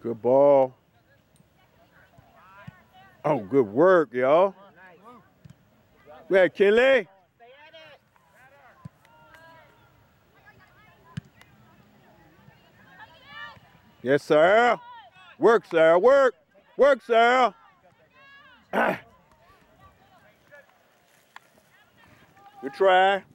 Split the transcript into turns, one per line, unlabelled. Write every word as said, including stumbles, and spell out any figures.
Good ball. Oh, good work, y'all. Go ahead, Kinley. Yes, sir. Work, sir. Work. Work, sir. Good try.